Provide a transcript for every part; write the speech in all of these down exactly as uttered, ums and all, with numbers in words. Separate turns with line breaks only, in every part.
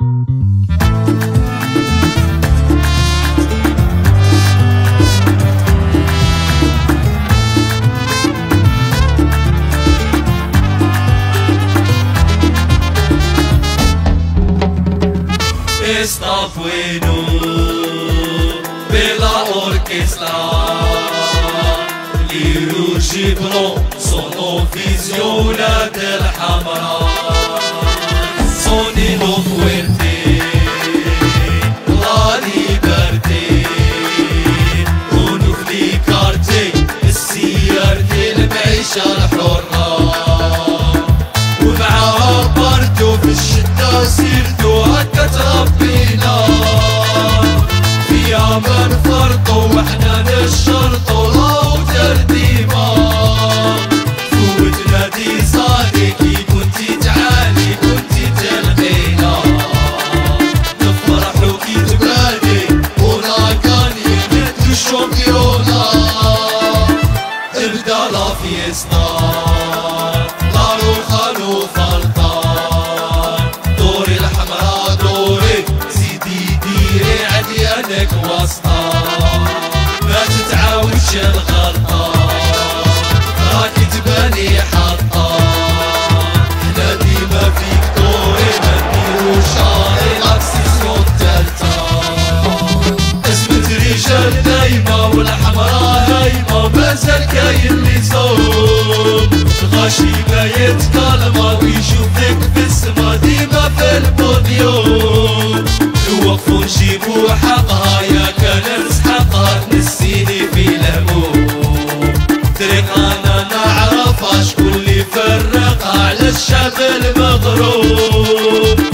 Está bueno bella orchestra, liru gibron sono visionat الحمراء, sonido fuerte la liberté, ونخلي كارتي السيارة المعيشة الحرة، ومعها برضو في الشتا سيرتو هكا تربينا، فيها منفرطو واحنا نشرطو راو ترديما، فوتنا دي صادقي كنتي تعالي كنتي تلقينا، نفرحو كي تبادي ونا كاني نتو الشامبيونا، ابدا لا فيستا وسطا، ما تتعاودش الغلطة راكي تباني حطة، حنا ديما فيك دوري ما نديرو شاري لاكسيسيون التالتة، اسمة رجال دايمة والحمرا هايمة مازال كاين اللي صوب، الغاشي ما يتكلم ويشوفك في السما ديما في البوديوم، نوقفو نجيبو حقها يا كان نسحقها تنسيني في الهموم، طريق انا نعرفها شكون اللي فرقها على الشعب المغروب.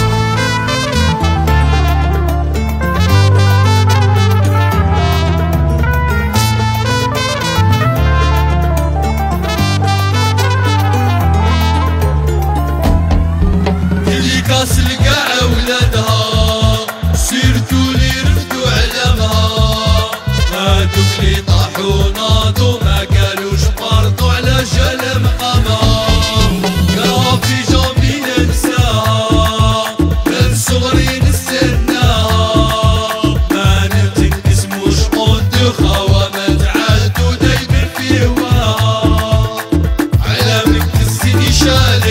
اللي كاس القاع ولادها سيرتو لي رفدو علمها، هادوك لي طاحو ناضو ما قالوش برضو على جال مقامها، كرافي جامي ننساها من صغري نستناها، ما نمتك اسموش قدوخا وما تعادو دايما في هواها، على مك السيدي شال